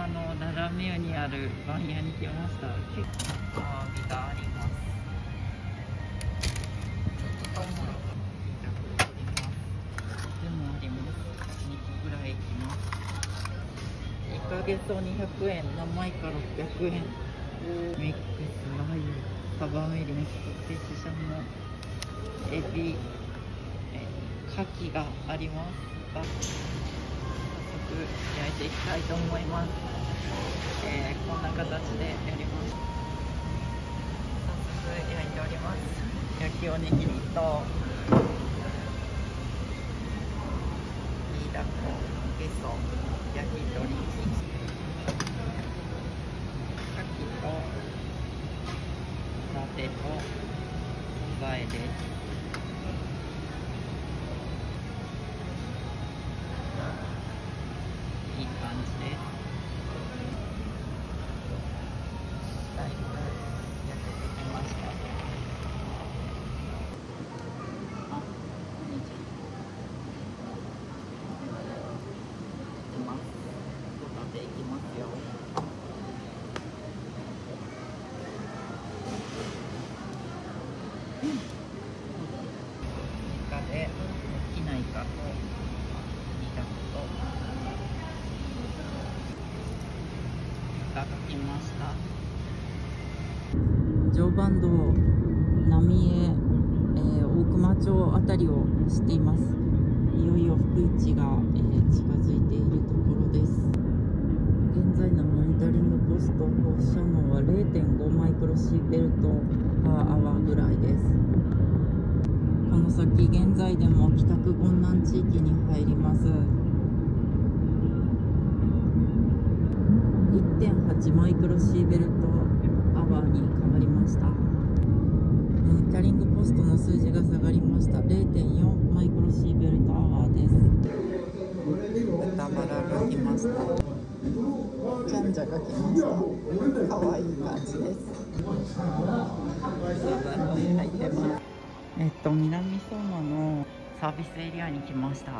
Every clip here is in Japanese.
ララミューにあるパン屋に来ました。結構アワビがあります。でもあります。2個ぐらいいきます。イカゲソ200円、生イカ600円。ミックスラー油、サバメリン、そしてシシャモ、エビ、牡蠣があります。早速焼いていきたいと思います。こんな形でやります。早速焼いております。焼きおにぎりとイイダコ、ゲソ、焼き鳥、牡蠣とラテと素材です。いい感じです。だいぶ焼けてきました。あ、お兄ちゃん。いきます。ホタテいきますよ。イカで大きなイカとイダコといただきました。常磐道浪江、大熊町あたりをしています。いよいよ福市が、近づいているところです。現在のモニタリングポスト放射能は 0.5 マイクロシーベルトパーアワーぐらいです。この先現在でも帰宅困難地域に入ります。 1.8 マイクロシーベルトアワーに変わりました。モニタリングポストの数字が下がりました。 0.4 マイクロシーベルトアワーです。豚バラが来ました。ジャンジャが来ました。かわいい感じです。入ってます。南相馬のサービスエリアに来ました。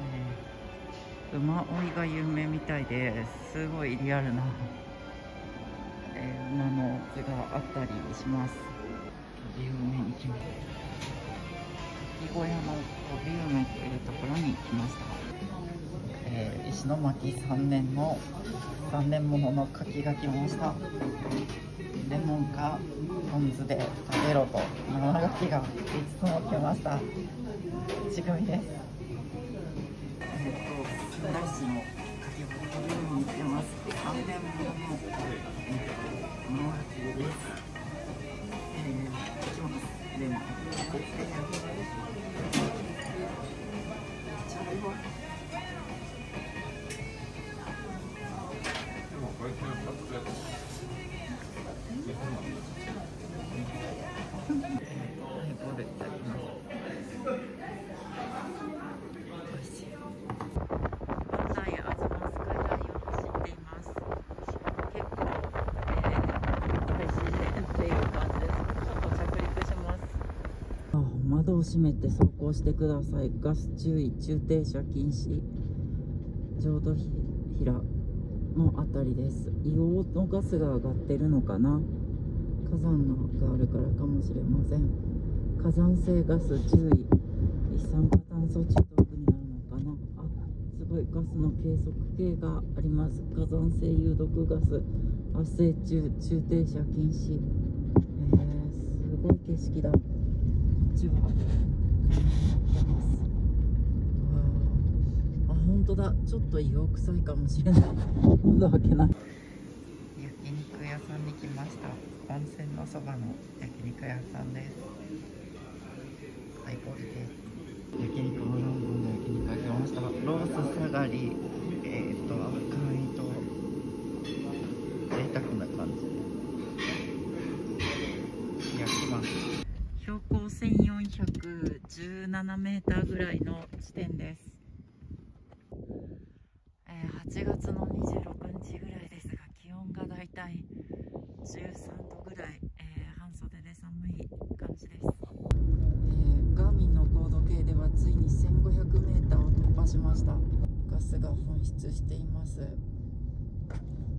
馬追いが有名みたいですごいリアルな、馬の図があったりします。飛び梅に来ました。牡蠣小屋の飛び梅というところに来ました。石巻3年の3年ものの牡蠣が来ました。レモンかポン酢で食べろと生牡蠣が5つも来ました。ちぐみです。仙台市の牡蠣ホテルに来てます。3年ものの生牡蠣です。いきます。レモン窓を閉めて走行してください。ガス注意、駐停車禁止。浄土平のあたりです。硫黄のガスが上がってるのかな。火山があるからかもしれません。火山性ガス注意。一酸化炭素中毒になるのかな。あ、すごいガスの計測計があります。火山性有毒ガス発生中、駐停車禁止。すごい景色だ。こっちは本当だ。ちょっと硫黄臭いかもしれない。窓開けない。焼肉屋さんに来ました。温泉のそばの焼肉屋さんです。ハイボールです。焼肉も4本の焼肉が来ました。ロース下がり、赤身と贅沢な感じで焼きます。標高1417メーターぐらいの地点です。8月の26日ぐらいですが、気温がだいたい13度ぐらい、半袖で寒い感じです。ガーミンの高度計ではついに1500メーターを突破しました。ガスが噴出しています。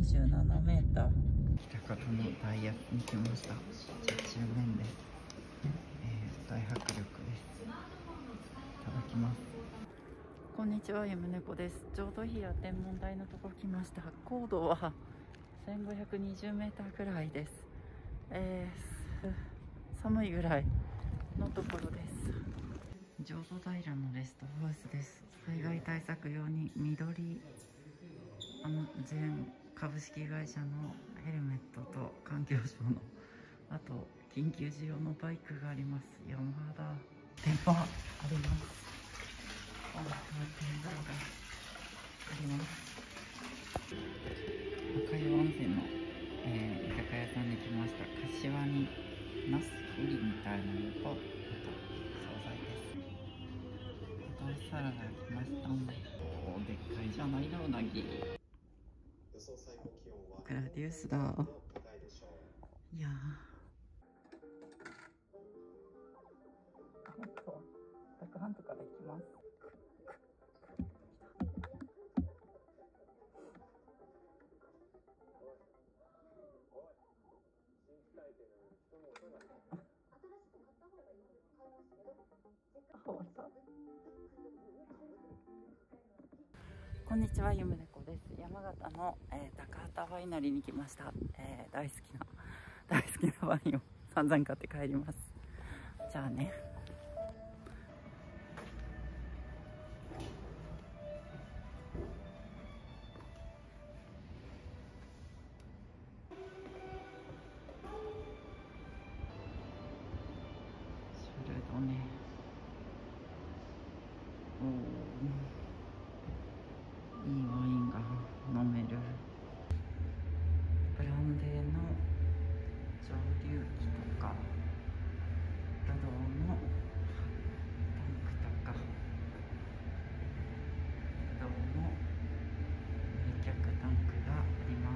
27メーター。喜多方のダイヤに来ました。10周年です。大迫力です。いただきます。こんにちは、ゆむねこです。浄土平天文台のところ来ました。高度は1520メーターぐらいです。寒いぐらいのところです。浄土平のレストハウスです。災害対策用に緑全株式会社のヘルメットと環境省の、あと緊急時用のバイクがあります。山田電話あります。天井があります。赤湯温泉の、居酒屋さんに来ました。柏にナスウリみたいなのと、あと惣菜です。お豆腐サラダが来ました。おー、でっかいじゃないの、うなぎ。グラディウスだ。いやー、宅半とから行きます。こんにちは、ゆむねこです。山形の、高畑ワイナリーに来ました。大好きなワインを散々買って帰ります。じゃあね。シュルドネ。いいワインが飲める。ブランデーの蒸留機とか、ブドウのタンクとか、ブドウの冷却タンクがあります。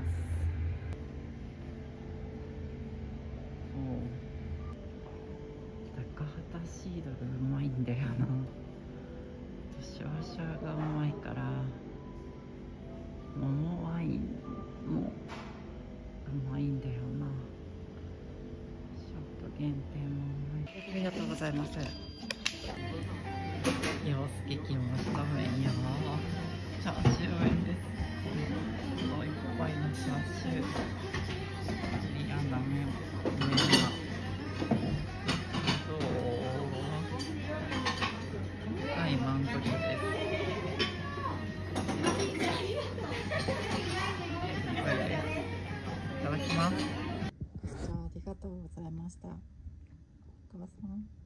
高畑シードルうまいんだよな。シュワシュワがうまいから、桃ワインもうまいんだよな。ショット限定もうまい。ありがとうございます。洋介来ました。麺やチャーシュー麺です。すごいいっぱいのチャーシュー。いやな麺がはい満足です。いただきます。ありがとうございました。お母さん。